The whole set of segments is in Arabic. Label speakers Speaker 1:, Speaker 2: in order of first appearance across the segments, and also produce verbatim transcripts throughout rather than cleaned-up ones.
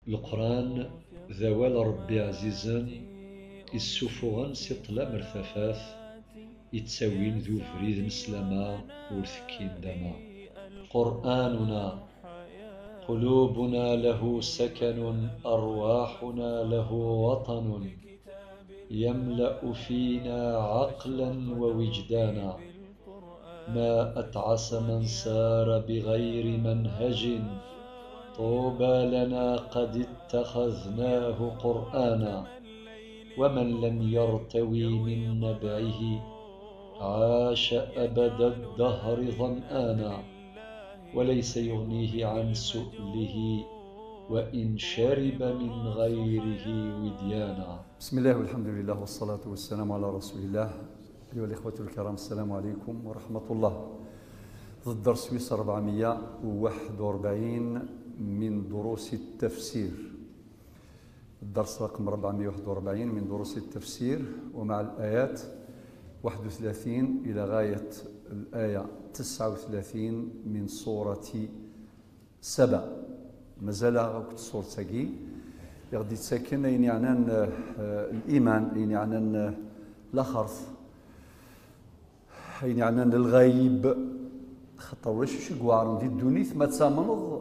Speaker 1: القرآن ذوال ربي عزيزا السفغان سطلا مرثفاث يتساوين ذو فريد نسلما ورثكين دما. قرآننا قلوبنا له سكن، أرواحنا له وطن، يملأ فينا عقلا ووجدانا. ما أتعس من سار بغير منهج، طوبى لنا قد اتخذناه قرآنا. ومن لم يرتوي من نبعه، عاش أبد الدهر ظمآنا. وليس يغنيه عن سؤله، وإن شرب من غيره وديانا.
Speaker 2: بسم الله والحمد لله والصلاة والسلام على رسول الله. أيها الإخوة الكرام، السلام عليكم ورحمة الله. ضد درس سويس أربعمائة وواحد وأربعين من دروس التفسير، الدرس رقم أربعمائة وواحد وأربعين من دروس التفسير، ومع الآيات واحد وثلاثين إلى غاية الآية تسعة وثلاثين من سورة سبأ. مازال غوكت الصورة تاكي غادي تساكن أين يعنان الإيمان، أين يعنان الأخرث، أين يعنان الغيب. خاطر واش شو قوارن دي الدونيث ما تسامنض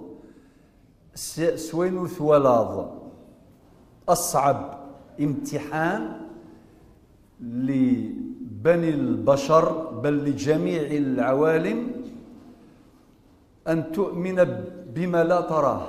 Speaker 2: سوين ثولاظ. أصعب امتحان لبني البشر بل لجميع العوالم أن تؤمن بما لا تراه.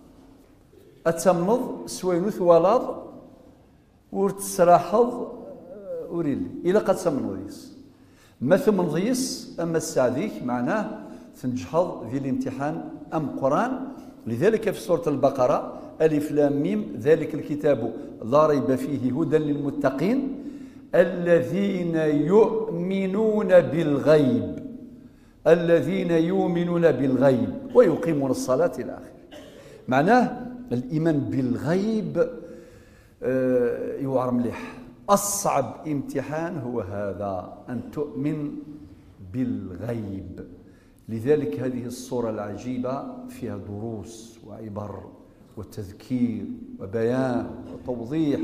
Speaker 2: أتمنض سوينوث ولاض ورتسراحض وريلي إلا قد تمنضيس ما ثمنضيس. أما السعديك معناه تنجحض ذي الامتحان أم قرآن. لذلك في سورة البقرة ألف لام ميم ذلك الكتاب لا ريب فيه هدى للمتقين الذين يؤمنون بالغيب، الذين يؤمنون بالغيب ويقيمون الصلاة إلى آخره. معناه الإيمان بالغيب آه يوعر مليح. أصعب امتحان هو هذا، أن تؤمن بالغيب. لذلك هذه الصورة العجيبة فيها دروس وعبر وتذكير وبيان وتوضيح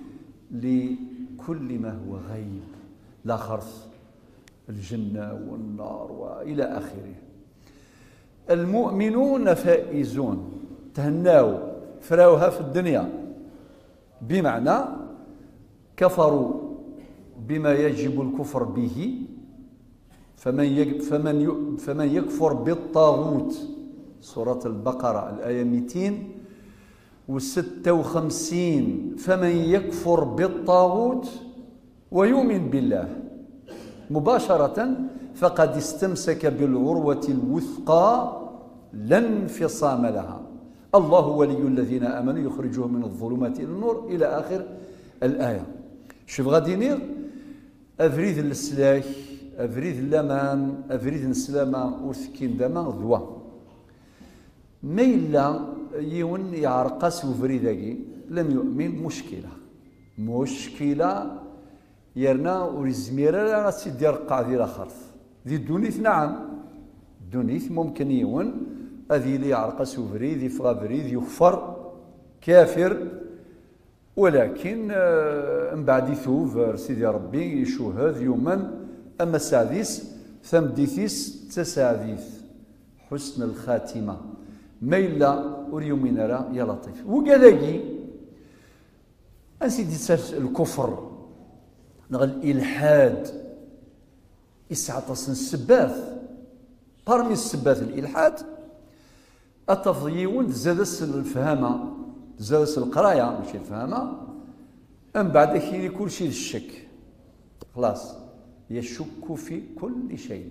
Speaker 2: لكل ما هو غيب، لا خرث، الجنة والنار وإلى آخره. المؤمنون فائزون، تهناوا فراوها في الدنيا، بمعنى كفروا بما يجب الكفر به. فمن فمن فمن يكفر بالطاغوت، سورة البقرة الآية مئتين وستة وخمسين. فمن يكفر بالطاغوت ويؤمن بالله مباشرة فقد استمسك بالعروة الوثقى لا انفصام لها. الله ولي الذين آمنوا يخرجهم من الظلمات إلى النور إلى آخر الآية. شوف غادي نير أفريد السلاك، أفريد اللامان، أفريد السلامة وثكين دما ذوا. ما إلا يون يعرقس وفريداكي لم يؤمن، مشكلة مشكلة يرنا ورزميرا لا سيدي يرقع ذي الأخرث ذي الدونيث. نعم الدونيث ممكن يون أذي لي يعرقس وفريد يفغى فريد يكفر كافر، ولكن من بعد يثوب سيدي ربي يشوهد يوما. أما السادس ثمديثيس تساديث حسن الخاتمة. ما إلا وريومين راه يا لطيف وقالاكي أنسيدي الكفر نغ الإلحاد إسعطس السباث. برمي السباث الإلحاد التفضيون زادس الفهامة، زادس القراية ماشي الفهامة. أم بعد كيري كل شيء الشك، خلاص يشك في كل شيء.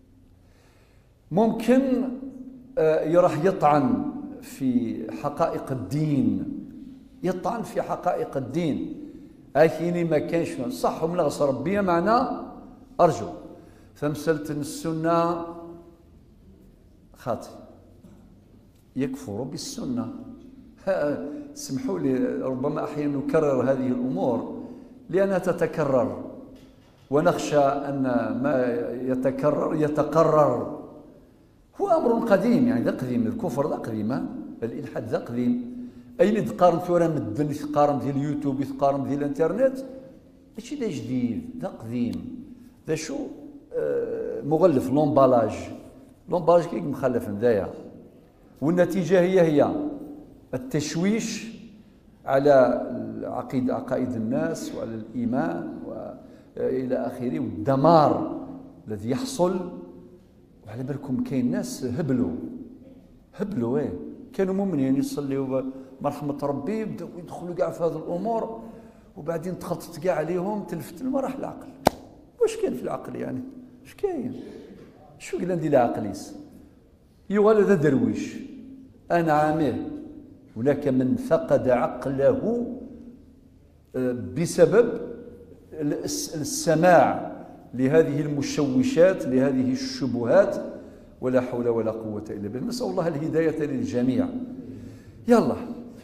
Speaker 2: ممكن يروح يطعن في حقائق الدين، يطعن في حقائق الدين. أكيني ما كانش صح من غص ربي معنا أرجو فمسلة السنة خاطئ يكفر بالسنة. سمحوا لي ربما أحيانا نكرر هذه الأمور لأنها تتكرر، ونخشى أن ما يتكرر يتقرر. هو أمر قديم، يعني ذا قديم، الكفر ذا قديم، الإلحاد ذا قديم. اين تقارن ثورة مدن يتقارن ديال اليوتيوب يتقارن ديال الانترنت ماشي دا جديد دا قديم دا شو آه مغلف لومبالاج لومبالاج كيك مخلف ذايا والنتيجة هي هي التشويش على عقيدة عقائد الناس وعلى الإيمان وإلى آخره والدمار الذي يحصل. وعلى بالكم كاين ناس هبلوا هبلوا ايه كانوا مؤمنين يصليوا برحمة ربي بداو يدخلوا كاع في هذه الأمور وبعدين تخلطت كاع عليهم تلفت ما راح العقل. واش كاين في العقل يعني؟ واش كاين؟ شو قلنا ندير عقليس؟ يقال هذا درويش أنا عامه. هناك من فقد عقله بسبب السماع لهذه المشوشات لهذه الشبهات ولا حول ولا قوة إلا بالله. نسأل الله الهداية للجميع. يلا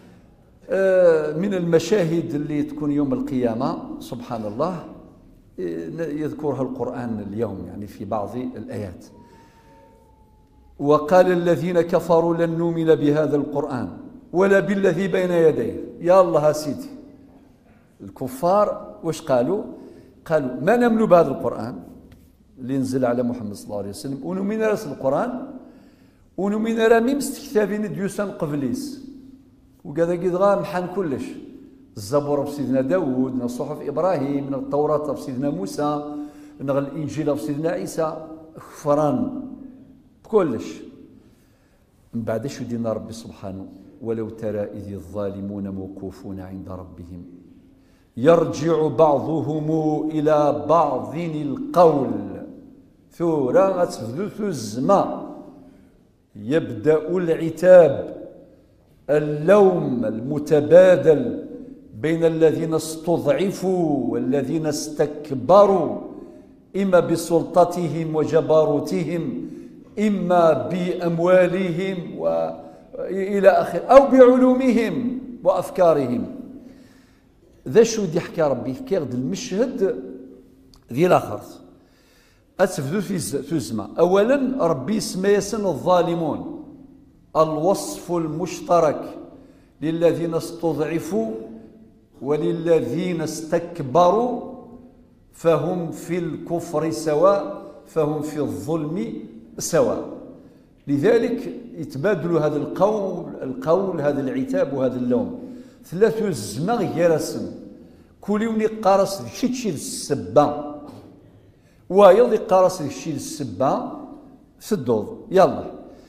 Speaker 2: من المشاهد اللي تكون يوم القيامة سبحان الله يذكرها القرآن اليوم يعني في بعض الآيات. وقال الذين كفروا لن نؤمن بهذا القرآن ولا بالذي بين يديه. يا الله سيدي الكفار واش قالوا؟ قالوا ما نؤمن بهذا القرآن اللي نزل على محمد صلى الله عليه وسلم ونؤمن رسل القرآن ونؤمن راه ميم استكتابين ديوسان قبليس وكذا كيدغا محن كلش. الزبور بسيدنا داود من صحف إبراهيم من التوراة بسيدنا موسى من الإنجيل بسيدنا عيسى كفران بكلش. من بعد شو دينا ربي سبحانه ولو ترى إذ الظالمون موقوفون عند ربهم يرجع بعضهم إلى بعض القول ثورة ثلث الزما يبدأ العتاب اللوم المتبادل بين الذين استضعفوا والذين استكبروا إما بسلطتهم وجبروتهم إما بأموالهم وإلى آخره أو بعلومهم وأفكارهم. ذا شو دي حكى ربي حكى غد المشهد ذي الآخر أتفدو في الزمان. أولا ربي اسمى يسن الظالمون الوصف المشترك للذين استضعفوا وللذين استكبروا فهم في الكفر سواء فهم في الظلم سواء. لذلك يتبادل هذا القول القول هذا العتاب وهذا اللوم. ثلاث الزمان غير اسم كل يوم يقارس شي تشيل السبه وايض يقارس شي السبه سدود. يلا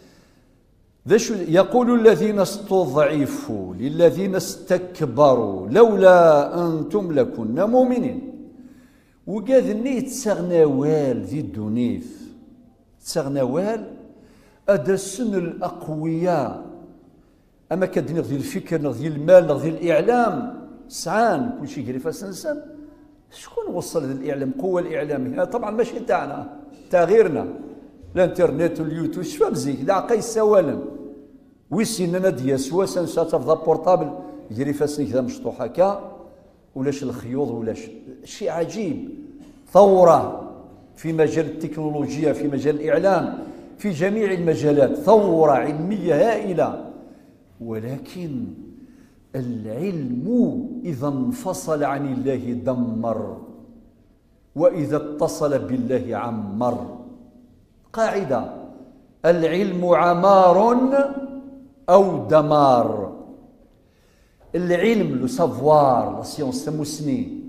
Speaker 2: يقول الذين استضعفوا للذين استكبروا لولا انتم لكنا مؤمنين. وكاذني تسغناوال ذي الدنيف تسغناوال هذا السن الاقوياء اما كدير ديال الفكر ديال المال ديال الاعلام سعان كل شيء يجري فاسنسان. شكون وصل هذا الاعلام قوه الاعلاميه؟ طبعا ماشي تاعنا تاع غيرنا الانترنت واليوتيوب شباب زيك لا قيس سوالا ويسينا دياس واسن ساتفضا بورطابل يجري فاسن كذا مشطوح هكا ولاش الخيوط ولاش شيء عجيب. ثوره في مجال التكنولوجيا في مجال الاعلام في جميع المجالات ثوره علميه هائله. ولكن العلم إذا انفصل عن الله دمر وإذا اتصل بالله عمر. قاعدة العلم عمار أو دمار. العلم لو سافوار لا سيونس تموسني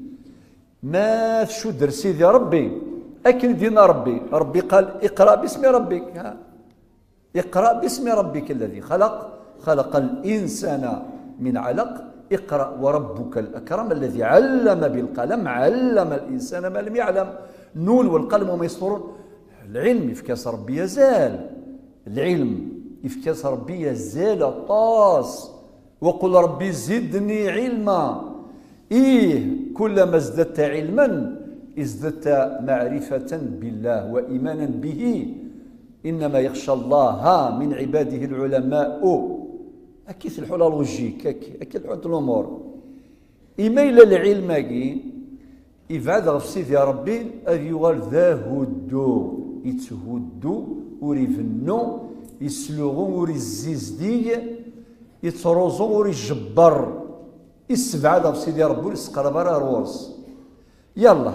Speaker 2: ما شو در سيدي ربي أكن دينا ربي ربي قال اقرأ باسم ربك ها. اقرأ باسم ربك الذي خلق خلق الإنسان من علق اقرأ وربك الأكرم الذي علم بالقلم علم الإنسان ما لم يعلم. نون والقلم وما يسطرون. العلم يفكاس ربي يزال العلم يفكاس ربي يزال طاس. وقل ربي زدني علما. إيه كلما ازددت علما ازددت معرفة بالله وإيمانا به. إنما يخشى الله من عباده العلماء. أكيد الحلال لوجيك أكيد الحلال الأمور إيميل العلم كي يفعل غف سيدي يا ربي أذ يغال ذا هدو يتهدو وريفنو يسلغو وريزيزدي يتروزو ويجبر يستبعد بسيدي ربي ويسقرب راه روس. يلا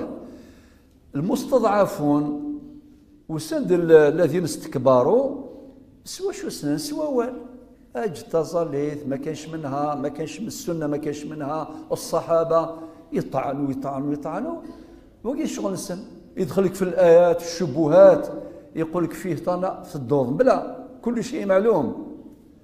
Speaker 2: المستضعفون وسند الذين استكبروا سوا شو سنان سوا وال اج تصليت ما كانش منها، ما كانش من السنه، ما كانش منها الصحابه، يطعنوا يطعنوا يطعنوا وكاين شغل السن يدخلك في الايات الشبهات يقول لك فيه طنا في الدوض بلا كل شيء معلوم.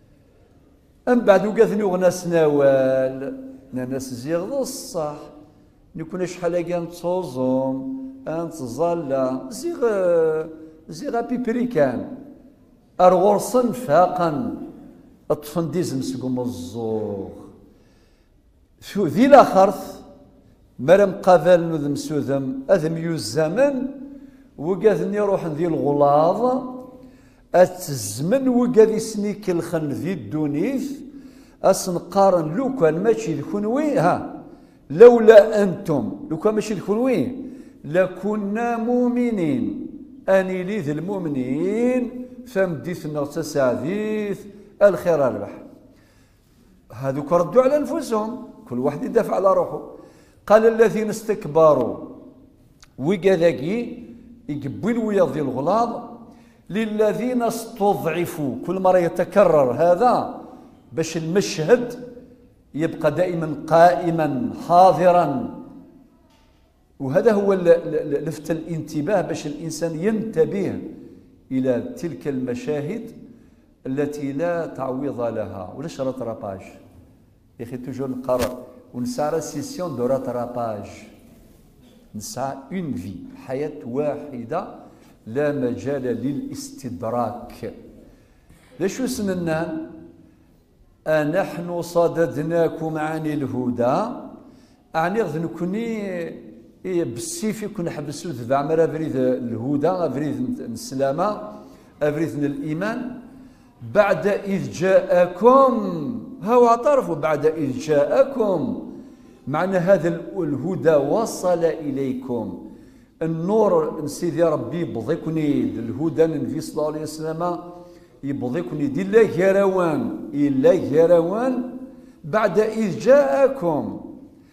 Speaker 2: أم بعد وقاثني وغنا سناوال ناس زيغ الصح نكون شحال كاع نتصوزم انت زالا زيغ زيغ بيبريكان ارغرسن فاقا التفنديزم سقوم الزوغ شو ذي لاخرث مرم قابل نذم سوذم اذم يوزمن وقاثني روح ذي الغلاظ الزمن وقاذي سنيك الخن ذي الدونيث أسنقارن لو كان ماشي ذكونوي ها لولا أنتم لو كان ماشي ذكونوي لكنا مؤمنين أني لي ذي المؤمنين فمديثنا تسعديث الخير الربح. هذوك ردوا على أنفسهم كل واحد يدافع على روحه. قال الذين استكبروا وقاذاكي يقبل ويا ذي الغلاظ للذين استضعفوا. كل مرة يتكرر هذا باش المشهد يبقى دائما قائما حاضرا، وهذا هو لفت الانتباه باش الإنسان ينتبه إلى تلك المشاهد التي لا تعويض لها ولا راتراباج. يا أخي توجور نقرأ ونسعى سيسيون دو راتراباج، نسعى اون في حياة واحدة لا مجال للاستدراك. ليش سننا أنحن صددناكم عن الهدى أعني غد نكوني بالسيف يكون حبسو ذبعمر أفريد الهدى أفريد السلامة أفريد الإيمان بعد إذ جاءكم. هو اعترفوا بعد إذ جاءكم معنى هذا الهدى وصل إليكم. النور سيدي ربي يبضيكني الهدى النبي صلى الله عليه وسلم يبضيكني دي الله يروان إلا يروان بعد إذ جاءكم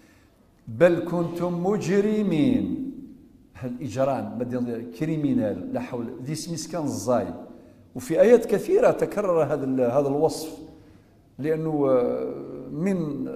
Speaker 2: بل كنتم مجرمين. الإجرام كريمينال لا حول ذي اسم كان الزاي. وفي آيات كثيرة تكرر هذا هذا الوصف لأنه من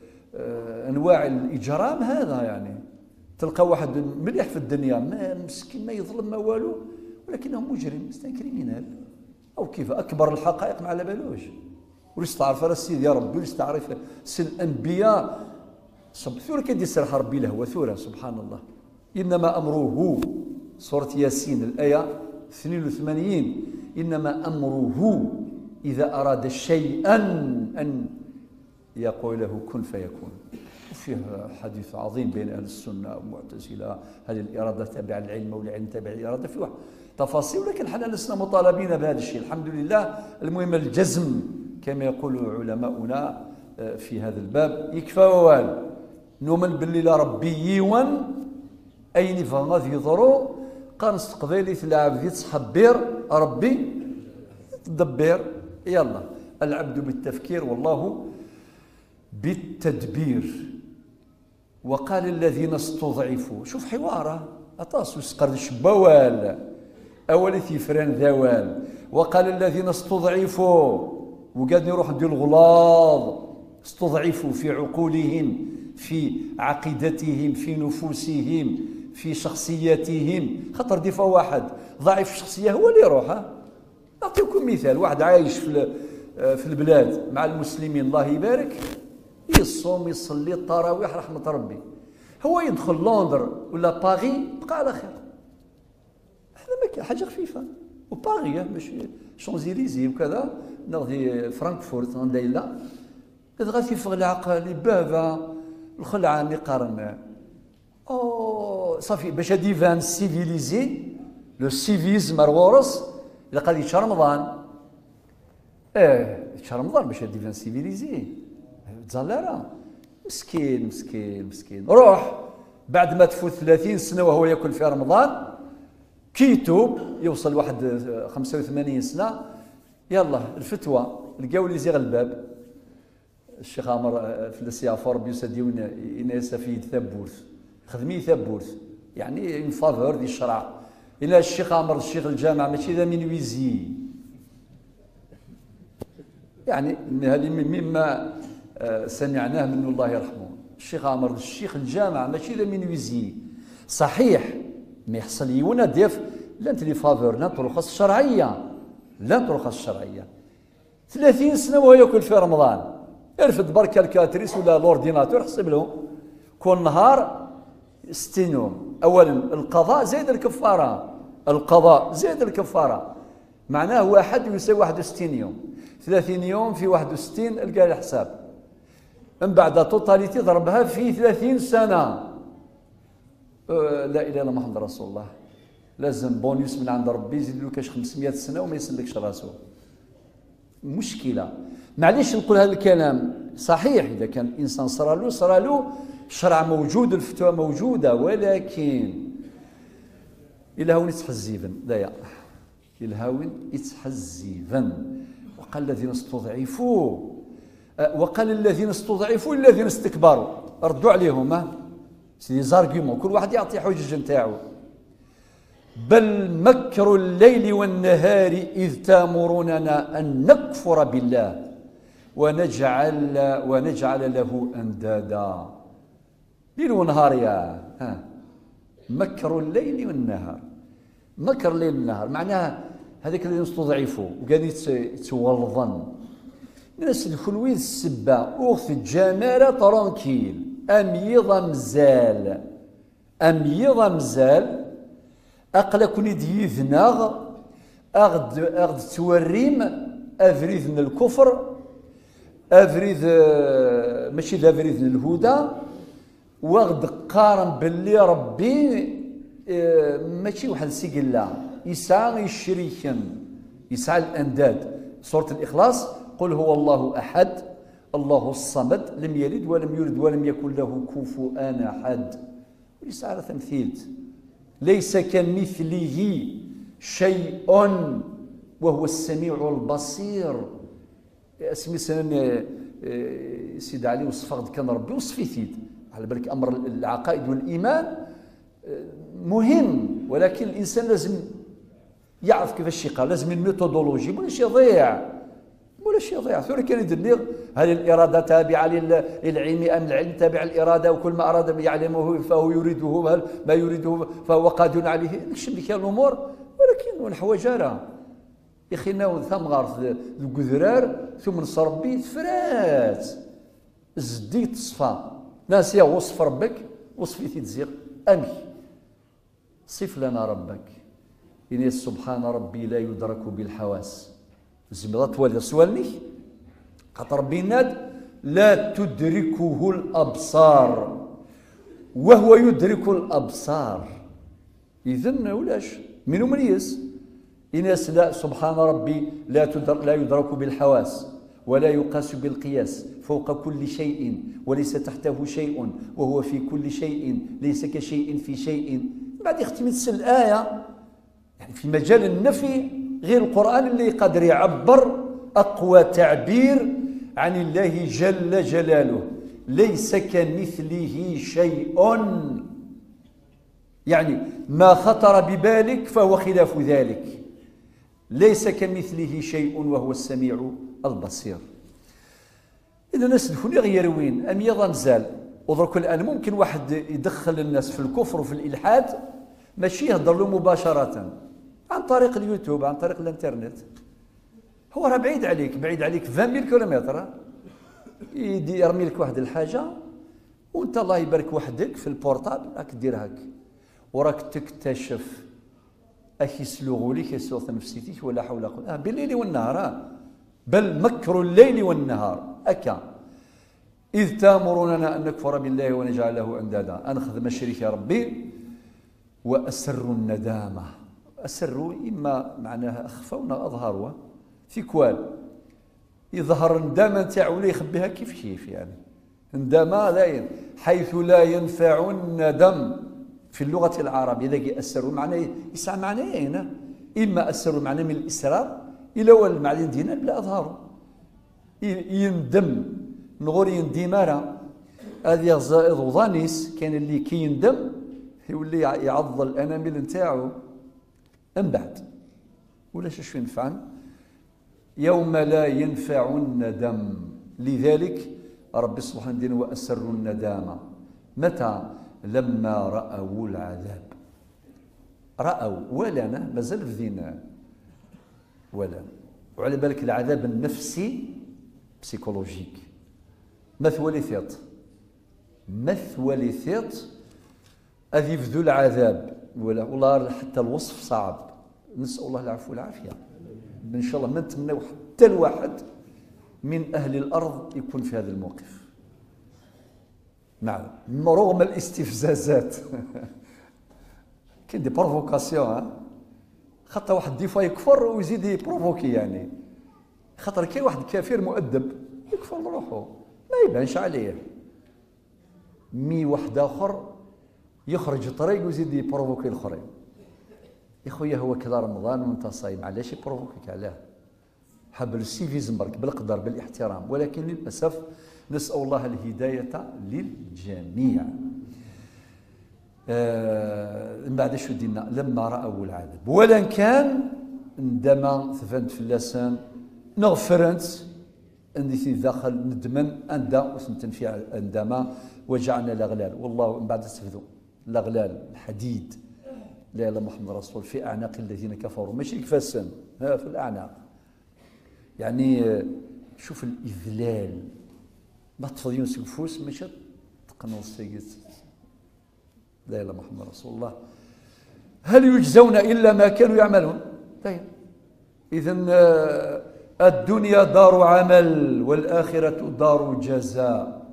Speaker 2: أنواع الإجرام هذا. يعني تلقى واحد مليح في الدنيا ما مسكين ما يظلم ما والو ولكنه مجرم كريمينال أو كيف أكبر الحقائق ما على بالوش ويستعرف راه السيد يا ربي ويستعرف سي الأنبياء ثورة كيدي سرح ربي له وثورة سبحان الله. إنما أمره سورة ياسين الآية اثنين وثمانين إنما أمره إذا أراد شيئا أن يقول له كن فيكون. فيه حديث عظيم بين أهل السنة والمعتزلة هل الإرادة تابعة للعلم أو العلم تابع للإرادة في واحد تفاصيل، ولكن حنا لسنا مطالبين بهذا الشيء الحمد لله. المهم الجزم كما يقول علماؤنا في هذا الباب يكفى ووال نؤمن باللي لا ربي يوان أين فغاذ يضرو قانص قبيلي تلعب ذي تصحبير ربي تدبر. يلا العبد بالتفكير والله بالتدبير. وقال الذين استضعفوا شوف حواره أطاس وسقردش بوال أولي ثيفران ذوال. وقال الذين استضعفوا وقادني يروح ندير الغلاظ استضعفوا في عقولهم في عقيدتهم في نفوسهم في شخصياتهم. خطر ديفا واحد ضعيف الشخصية هو اللي يروح. نعطيكم مثال واحد عايش في في البلاد مع المسلمين الله يبارك يصوم يصلي التراويح رحمة ربي، هو يدخل لندن ولا باغي بقى على خير. هذا حاجة خفيفة. وباغي مش شونزيليزي وكذا نغذي فرانكفورت غندايلا غادي في العقل بابا الخلعة اللي قارن او صافي باش هادي فان سيفيليزي لو سيفيزم رغورس اللي قال يشهر رمضان اه يشهر رمضان باش هادي فان سيفيليزي تزالرا مسكين مسكين مسكين. روح بعد ما تفوت ثلاثين سنة وهو ياكل في رمضان كي يتوب يوصل واحد خمسة وثمانين سنة يلا الفتوى لقاو لي زيغ الباب الشيخ عمر فلس يعفر بيسديون إناس في ثبوت خدمي ثبوت يعني ان فافور دي الشرع إلى الشيخ عمر الشيخ الجامع ماشي ذا من ويزي يعني هذه مما سمعناه من الله يرحمه الشيخ عمر الشيخ الجامع ماشي ذا من ويزي صحيح ما يحصل يونا ديف لا انت لي فافور لا الرخص الشرعيه لا الرخص الشرعيه ثلاثين سنه وهو ياكل في رمضان ارفد بركه الكاتريس ولا الاورديناتور حسب له كل نهار ستين يوم اولا القضاء زائد الكفاره القضاء زائد الكفاره معناه واحد يساوي واحد وستين يوم ثلاثين يوم في واحد وستين القى الحساب من بعد توتاليتي ضربها في ثلاثين سنه أه لا اله الا الله محمد رسول الله لازم بونيوس من عند ربي يزيد له كاش خمسمائة سنه وما يسلكش راسه مشكله معليش نقول هذا الكلام صحيح اذا كان الانسان صرا له صرا له الشرع موجود الفتوى موجوده ولكن الهون يتحزيبا لا الهون يتحزيبا وقال الذين استضعفوا وقال الذين استضعفوا الذين استكبروا ردوا عليهم سي زارغيمون كل واحد يعطي حجج نتاعو بل مكر الليل والنهار إذ تامروننا أن نكفر بالله ونجعل ونجعل له أندادا ليل ونهار يا ها مكر الليل والنهار مكر الليل والنهار معناها هذاك اللي يستضعفوا وقاعد يتولظن الناس الخلويد السبة أخت الجمالة ترانكيل أميضة مزال أميضة مزال أقلك نديذناغ أغد أغد توريم أفريد من الكفر أفريد ماشي أفريد من الهدى واغد قارن باللي ربي ماشي واحد سيقلا يسعى الشريكا يسعى الأنداد سورة الإخلاص قل هو الله أحد الله الصمد لم يلد ولم يولد ولم يكن له كفوا أحد وليس على تمثيل ليس كمثله شيء وهو السميع البصير اسمي سنن سيد علي وصفه كان ربي وصفي ثيد على بالك امر العقائد والايمان مهم ولكن الانسان لازم يعرف كيفاش يقال لازم الميثودولوجي ولاش يضيع ولاش يضيع ثوري كان يدير هل الاراده تابعه للعلم ام العلم تابع الاراده وكل ما اراد يعلمه فهو يريده هل ما يريده فهو قادر عليه نكشف بك الامور ولكن الحواجاره يا اخي ناو ثم غارث القذرار ثم نصر ربي تفرات الزدي تصفى ناس يا وصف ربك وصفي تزيق امي صف لنا ربك إن سبحان ربي لا يدرك بالحواس زمرات ولا سوالني خاطر ربي ناد لا تدركه الابصار وهو يدرك الابصار اذن ولاش منو مريس إناس لا سبحان ربي لا تدر لا يدرك بالحواس ولا يقاس بالقياس فوق كل شيء وليس تحته شيء وهو في كل شيء ليس كشيء في شيء بعد يختم الآية يعني في مجال النفي غير القرآن اللي قادر يعبر أقوى تعبير عن الله جل جلاله ليس كمثله شيء يعني ما خطر ببالك فهو خلاف ذلك ليس كمثله شيء وهو السميع البصير إذا الناس الكل غير وين أم يظن زال ودرك الآن ممكن واحد يدخل الناس في الكفر وفي الإلحاد ماشي يهضر له مباشرة عن طريق اليوتيوب عن طريق الانترنت هو راه بعيد عليك بعيد عليك عشرين كيلومتر يدي يرمي لك واحد الحاجة وانت الله يبارك وحدك في البورتابل راك دير هاك وراك تكتشف اش يسلغوا لك يسوث نفسيتك ولا حول ولا قوه بالليل والنهار بل مكر الليل والنهار اكا اذ تامروننا ان نكفر بالله ونجعل له اندادا انخذ مشرك يا ربي واسروا الندامه اسروا اما معناها اخفونا اظهروا في كوال يظهر الندامه تاعو ولا يخبيها كيف كيف يعني ندامه لا حيث لا ينفع الندم في اللغة العربية إذا أسروا معناه يسعى معناه هنا إما أسروا معناه من الإسرار إلى هو المعنى دينا بلا أظهروا يندم نغور يندم راه هذه وظانيس كان اللي كي يندم يولي يعض الانامل نتاعو من بعد ولا شو ينفع يوم لا ينفع الندم. لذلك ربي سبحانه وتعالى واسروا الندامه متى؟ لما راوا العذاب. راوا ولا مازال في ذينا ولا وعلى بالك العذاب النفسي بسيكولوجيك مثوليثيط مثوليثيط هذه يبذو العذاب ولا والله حتى الوصف صعب. نسأل الله العفو والعافية. إن شاء الله ما نتمناو حتى الواحد من أهل الأرض يكون في هذا الموقف. نعم رغم الاستفزازات كاين دي بروفوكاسيون خاطر واحد ديفا يكفر ويزيد يبروفوكي يعني خاطر كاين واحد كافر مؤدب يكفر لروحه ما يبانش عليه مي واحد اخر يخرج طريق ويزيد يبروفوكي الاخرين. يا خويا هو كذا رمضان وانت صايم علاش يبروفوكيك علاه؟ حب السيفيزم برك بالقدر بالاحترام ولكن للاسف نسال الله الهدايه للجميع. من بعد شو دينا لما راوا العذاب ولا كان عندما ثفنت في اللسان نغفرنت عندي داخل ندمن عند وسنتن في عندما وجعنا الاغلال والله من بعد استفدوا الاغلال الحديد لا اله الا محمد رسول في اعناق الذين كفروا ماشي كفاسن ها في الاعناق يعني شوف الاذلال ما تفضيون سكفوس ماشي تقنص لا اله الا محمد رسول الله. هل يجزون الا ما كانوا يعملون؟ طيب اذا الدنيا دار عمل والاخره دار جزاء.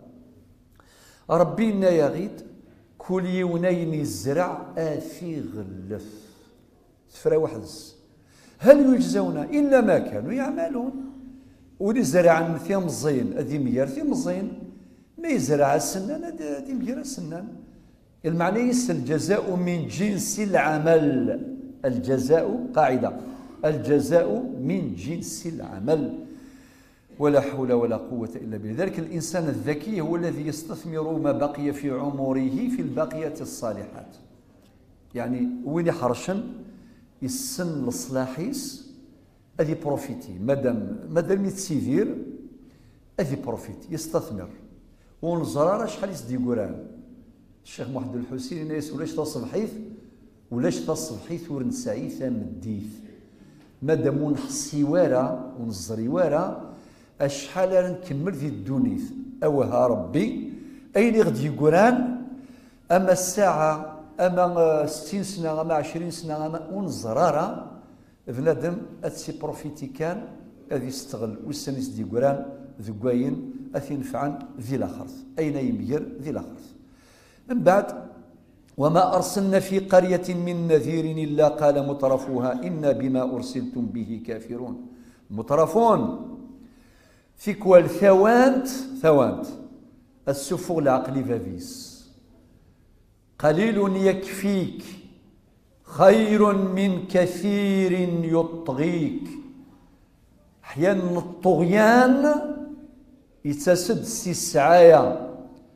Speaker 2: ربينا يغيد كل يونين الزرع اثي غلف سفرة وحدس. هل يجزون الا ما كانوا يعملون؟ ولي زرع ثي مزين ادي ميار ثي مزين ما يزرع السنان ادي ميار السنان. المعنى يس الجزاء من جنس العمل. الجزاء قاعدة الجزاء من جنس العمل ولا حول ولا قوة إلا بالله. ذلك الإنسان الذكي هو الذي يستثمر ما بقي في عمره في الباقيات الصالحات. يعني وين يحرشن يسن لصلاحيس أذي بروفيتي مادام مادام يتسيدير أذي بروفيتي يستثمر ونزرار شحال يسدي قران. الشيخ محمد الحسين يناس ولاش تصبحيث ولاش تصبحيث ورنساعي ثامديث مادام ونحصي وارا ونزري وارا اشحال نكمل في الدونيث اوها ربي اين غدي يقران اما الساعه اما ستين سنه اما عشرين سنه اما ونزرارا بنادم اتسي بروفيتي كان هذه يستغل والسنيس دي قران ذكواين اثينفعن ذي الاخرث اين يمير ذي الاخرث. من بعد وما أرسلنا في قرية من نذير إلا قال مترفوها إنا بما أرسلتم به كافرون. مترفون في كوال ثوانت ثوانت السفوغ العقلي فافيس قليل يكفيك خير من كثير يطغيك. أحيانا الطغيان يتسد سيسعايا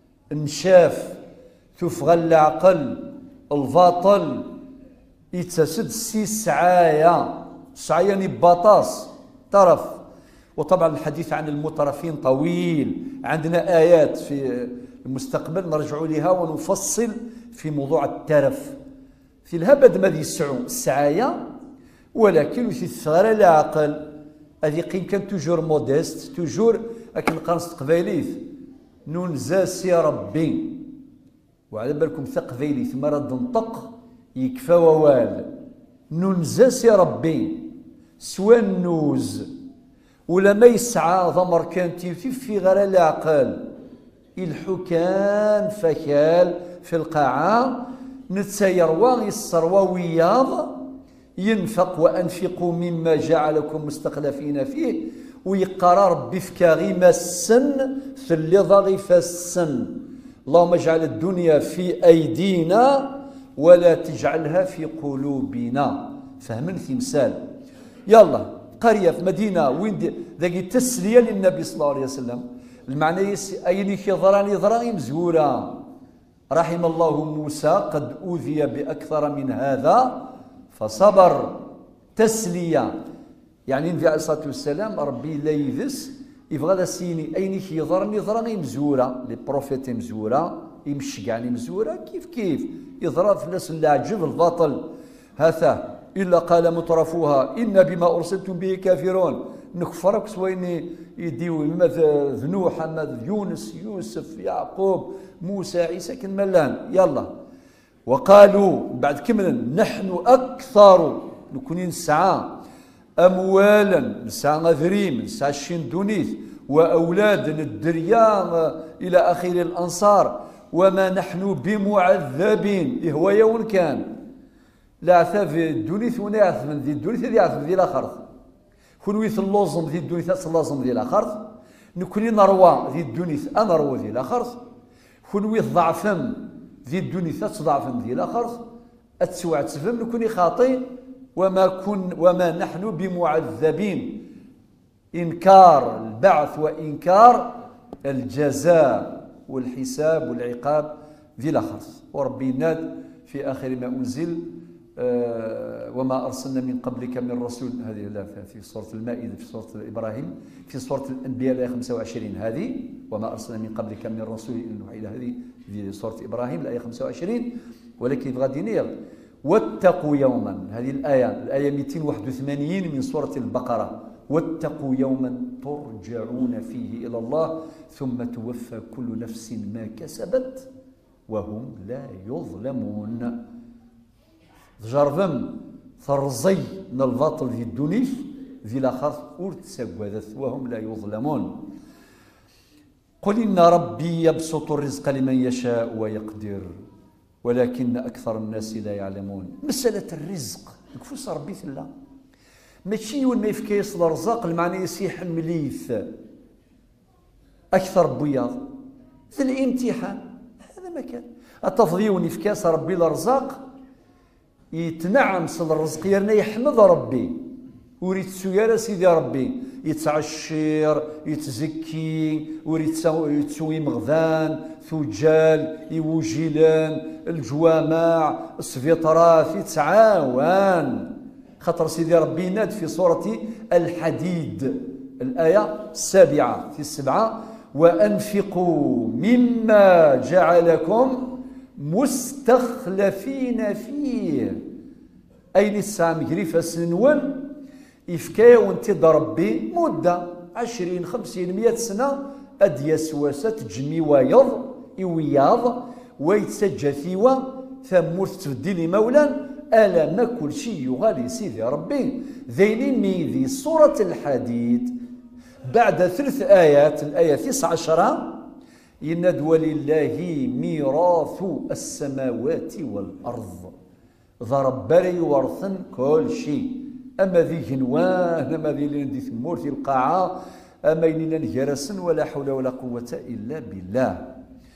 Speaker 2: نشاف تفغى العقل الباطل يتسد سي سعايا سعايا نباطاس طرف. وطبعا الحديث عن المترفين طويل عندنا آيات في المستقبل نرجع لها ونفصل في موضوع الترف في الهبد ما يسعو السعايا ولكن في الثغرة العقل هذه قيم كان توجور موديست توجور لكن القرص قبيليث نون زاسي ربي وعلى بالكم ثقفيلي ثم رد نطق يكفى ووال ننزاس يا ربي سوى النوز ولا ما يسعى ضمر كان تيوتي في غير العقل الحكام فكال في القاعة نتسير واغيصر ووياض ينفق وأنفقوا مما جعلكم مستخلفين فيه ويقرر ربي فكاغي السن في اللي ضاغي فالسن. اللهم اجعل الدنيا في أيدينا ولا تجعلها في قلوبنا. فهمن مثال يلا قرية في مدينة وين ذاك التسلية للنبي صلى الله عليه وسلم المعنى يس أين كيضران يضران مزهورا. رحم الله موسى قد أوذي بأكثر من هذا فصبر. تسلية يعني النبي عليه الصلاة والسلام ربي لا يذس يبغى سيني أين كيضران يضران مزهورا. لي بروفيت مزهورا يمشقعني مزهورا كيف كيف يضرب فلاس العجب الباطل. هذا إلا قال مترفوها إن بما أرسلتم به كافرون. نكفرك سويني يديو مثل نوح مثل يونس يوسف يعقوب موسى عيسى كن ملان يلا. وقالوا بعد كملا نحن أكثر نكون نسعى أموالا نسعى غذريم نسعى الشندونيث وأولاد الدريا إلى آخر الأنصار وما نحن بمعذبين. هو يوم كان لا عثا في الدنيث ولا يعث من ذي الدنيث ذي يعث ذي الآخر. كنويث اللوزم ذي الدنيث اللازم ذي الآخر. نكوني نروى ذي الدنيث أنا روى ذي الآخر. كنويث ضعفم ذي الدنيث تضعفم ذي الآخر. أتسوع تسفم نكوني خاطئ وما كن وما نحن بمعذبين. إنكار البعث وإنكار الجزاء والحساب والعقاب ذي الآخر. وربي ناد في آخر ما أنزل آه وما أرسلنا من قبلك من رسول. هذه لا في سورة المائدة في سورة إبراهيم في سورة الأنبياء الآية خمسة وعشرين هذه وما أرسلنا من قبلك من رسول إلا هذه في سورة إبراهيم الآية خمسة وعشرين. ولكن غادي نير واتقوا يوما هذه الآية الآية مئتين وواحد وثمانين من سورة البقرة. واتقوا يوما ترجعون فيه إلى الله ثم توفى كل نفس ما كسبت وهم لا يظلمون. جربم ثرزي من الباطل في الدنيا ذي الآخر أرتسقوذت وهم لا يظلمون. قل إن ربي يبسط الرزق لمن يشاء ويقدر ولكن أكثر الناس لا يعلمون. مسألة الرزق يكفوس ربي ثلا ماشي وين ما يفكيس الرزق المعنى يسيح مليث أكثر بياض في الامتحان. هذا ما كان التفضيل في كاس ربي الرزاق يتنعم صل الرزق يرنا يحمد ربي وريت سيارة سيدي ربي يتعشر يتزكي وريت يتسوي مغذان ثجال يوجلان الجوامع السفيطرات يتعاون. خطر سيدي ربي ناد في سورة الحديد الآية السابعة في السبعة وأنفقوا مما جعلكم مستخلفين فيه. أين السام جريفة سنون إفكاو انت ربي مدة عشرين خمسين مئة سنة أديس وسط جمي ويض إوياض ويتسجى ثيوة ثمورت تبديلي مولا ألا ما كل شيء يغالي سيدي ربي ذيني ميذي سورة الحديد بعد ثلاث آيات الآية تسعة عشرة يند ولله ميراث السماوات والأرض ضرب بري ورثن كل شيء. أما ذي جنوان أما ذي لندي ثمور في القاعة أما إننا نجرسن ولا حول ولا قوة إلا بالله.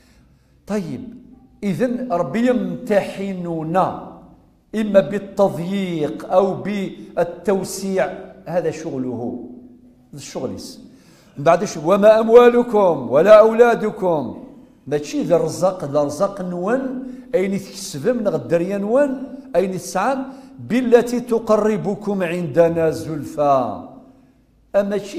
Speaker 2: طيب إذن ربي يمتحننا إما بالتضييق أو بالتوسيع هذا شغله الشغل بعد وما أموالكم ولا أولادكم ماشي ذا الرزق ذا الرزق نون أين تكسب من غدريا نون أين تسعى بالتي تقربكم عندنا زلفى. أما شي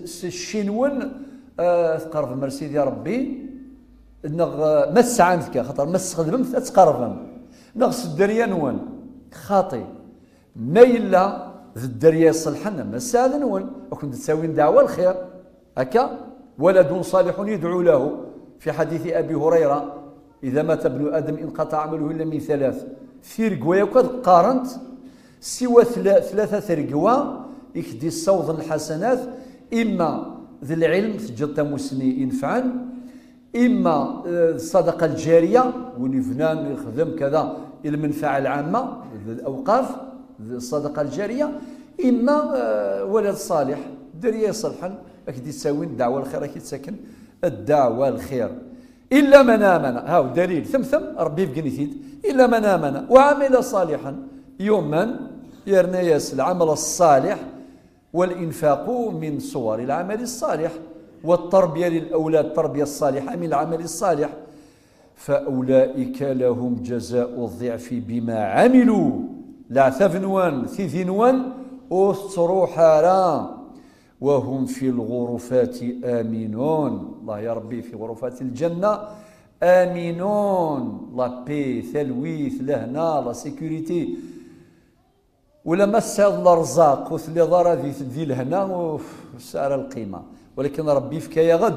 Speaker 2: الشينون آه تقرب مرسيدي ربي نغ ما تسعى ذكا خاطر ما تستخدم تقرب نغس الدريا نون خاطي ما إلا ذي الدريا يصلحنا ما السعادة نون وكنت تساوي دعوة الخير هكا. ولد صالح يدعو له في حديث أبي هريرة إذا مات ابن آدم انقطع عمله إلا من ثلاث ثيرقوا وقد قارنت سوى ثلاثة ثيرقوا يكدي الصوت الحسنات إما ذي العلم تجد مسني ينفعن إما الصدقة الجارية ونفنان يخدم كذا المنفعة العامة الأوقاف الصدقة الجارية إما ولد صالح دريا صالحا أكيد تساوي الدعوة الخير أكيد تسكن الدعوة الخير إلا من آمن. هاو دليل ثم ثم ربي بقنيثيد إلا من آمن وعمل صالحا يوما يرنيس العمل الصالح والإنفاق من صور العمل الصالح. والتربية للأولاد التربية الصالحة من العمل الصالح، فأولئك لهم جزاء الضعف بما عملوا لا ثفنوان ثيثنوان أستروحارا وهم في الغرفات آمنون. الله يا ربي في غرفات الجنة آمنون، لا بي ثلويث لهنا لا سيكوريتي ولا مساد الارزاق وثلي ضرا ذي الهنا وسعر القيمه. ولكن ربي فكايا غد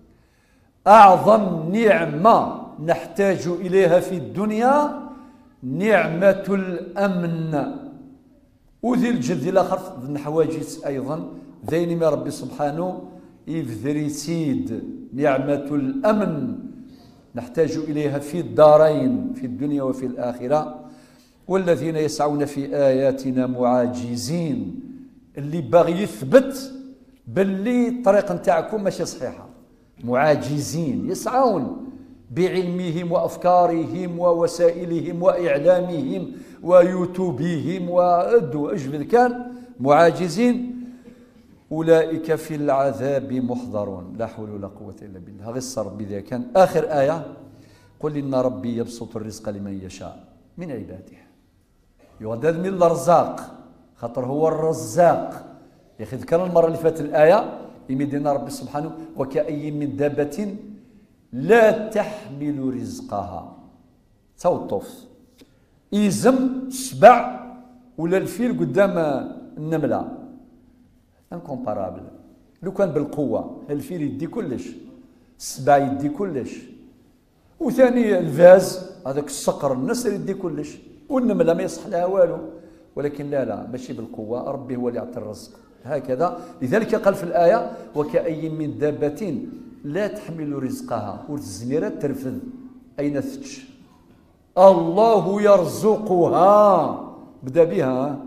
Speaker 2: اعظم نعمه نحتاج اليها في الدنيا نعمه الامن، وذي الجد الاخر نحواجز ايضا ذين ما ربي سبحانه يفذريسيد نعمه الامن نحتاج اليها في الدارين في الدنيا وفي الاخره. والذين يسعون في آياتنا معاجزين، اللي باغي يثبت باللي الطريق نتاعكم ماشي صحيحة، معاجزين يسعون بعلمهم وأفكارهم ووسائلهم وإعلامهم ويوتوبهم وأدوا أجبد كان معاجزين، أولئك في العذاب محضرون. لا حول ولا قوة إلا بالله. هذا الصر بذا كان آخر آية، قل إن ربي يبسط الرزق لمن يشاء من عباده يغدد من الرزاق خاطر هو الرزاق. يا اخي ذكرنا المره اللي فاتت الايه يمدنا ربي سبحانه وكأي من دابه لا تحمل رزقها توطف يزم سبع ولا الفيل قدام النمله انكومبارابل. لو كان بالقوه الفيل يدي كلش، السبع يدي كلش، وثاني الفاز هذاك الصقر النسر يدي كلش، والنمله ما يصح لها والو. ولكن لا لا ماشي بالقوه، ربي هو اللي يعطي الرزق هكذا. لذلك قال في الايه وكأي من دابه لا تحمل رزقها والزميره ترفد اين ثتش الله يرزقها بدا بها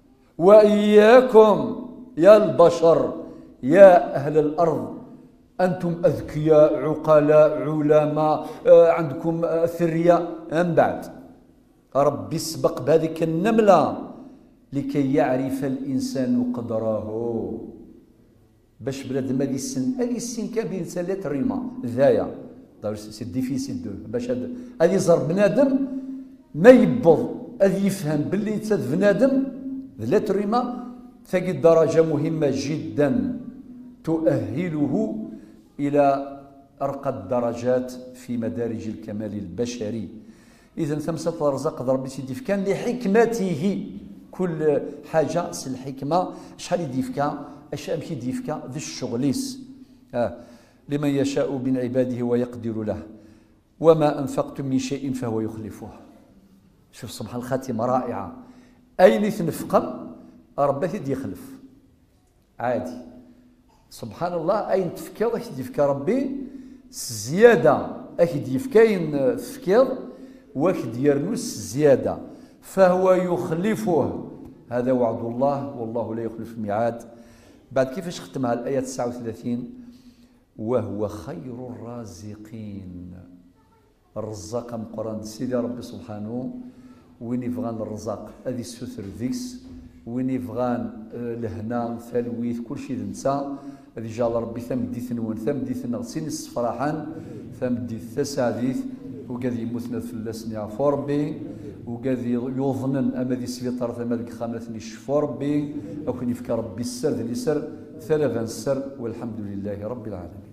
Speaker 2: واياكم يا البشر يا اهل الارض انتم اذكياء عقلاء علماء عندكم ثرياء من بعد ربي سبق بهذيك النملة لكي يعرف الإنسان قدره باش بلاد ما دي السن هذه السن كان بين ثلاث ريما ذايا سي ديفيسيل دو باش هذه زر بنادم ما يبض هذه يفهم باللي تاد بنادم ثلاث ريما ثقي درجة مهمة جدا تؤهله إلى أرقى الدرجات في مدارج الكمال البشري. إذا ثمسة الرزق ضرب سيدي كان لحكمته كل حاجة سي الحكمة شحال يديفكا اش امشي يديفكا ذي الشغليس آه. لمن يشاء من عباده ويقدر له وما أنفقتم من شيء فهو يخلفه. شوف سبحان الخاتمة رائعة، أين تنفقم ربي يدي يخلف عادي سبحان الله. أين تفكر اش يديفكا ربي زيادة اش يديفكاين تفكير واحد يرنوس زيادة فهو يخلفه. هذا وعد الله والله لا يخلف الميعاد. بعد كيفاش ختمها الآية تسعة وثلاثين وهو خير الرازقين. الرزاق من قران سيدي ربي سبحانه وين يبغان الرزاق هذه السثر ذيكس وين يبغان الهنا ثلويث كل شيء ننسى هذه جال ربي ثم ديث نون ثم ديث نغسين الصفراحان ثم ديث تساديث وقاذ يموتنا في اللسن يعفو ربي وقاذ يظنن اما ذي سبيطار ثم ذيك خانتني شفو ربي او كان يفكر ربي السر ذي السر ثلاثا السر والحمد لله رب العالمين.